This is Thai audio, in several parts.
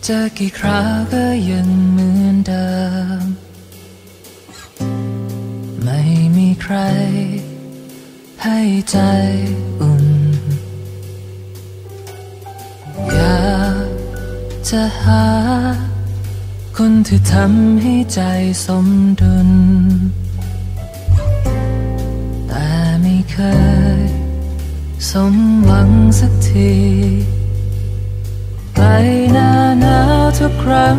เจอกี่คราวก็ยังเหมือนเดิมไม่มีใครให้ใจอุ่นอยากจะหาคนที่ทำให้ใจสมดุลแต่ไม่เคยสมหวังสักทีใกล้หน้าหนาวทุกครั้ง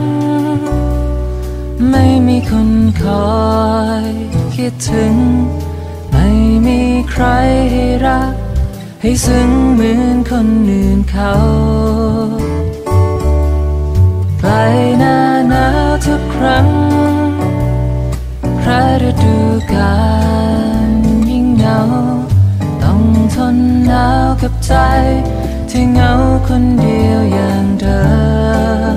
ไม่มีคนคอยคิดถึงไม่มีใครให้รักให้ซึ้งเหมือนคนอื่นเขาใกล้หน้าหนาวทุกครั้งพระฤดูกาลยิ่งเหงาต้องทนหนาวกับใจที่เหงาคนเดียวอย่างเดิม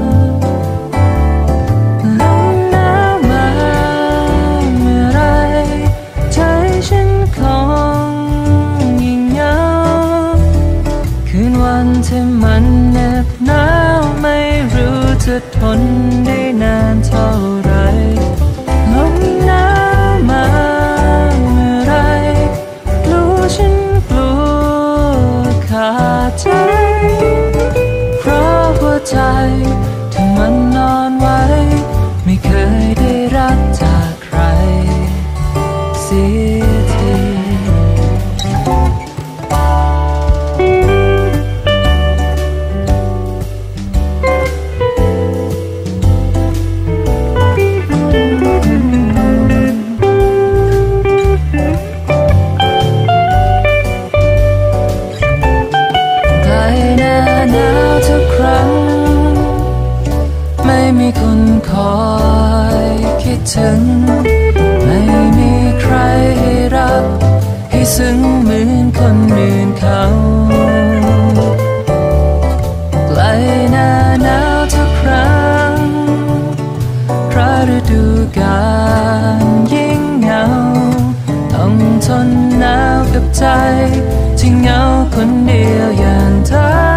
ลมหนาวมาเมื่อไรใจฉันคงยิ่งเหงาคืนวันที่มันเหน็บหนาวไม่รู้จะทนได้นานเท่าไรลมหนาวมาเมื่อไรรู้ฉันกลัวขาดใจเพราะหัวใจที่มันนอนไว้ไม่เคยได้รักจากใครเสียทีไม่มีคนคอยคิดถึงไม่มีใครให้รักให้ซึ้งเหมือนคนอื่นเขาใกล้หน้าหนาวทุกครั้งเพราะฤดูกาลยิ่งเหงาต้องทนหนาวกับใจที่เหงาคนเดียวอย่างเธอ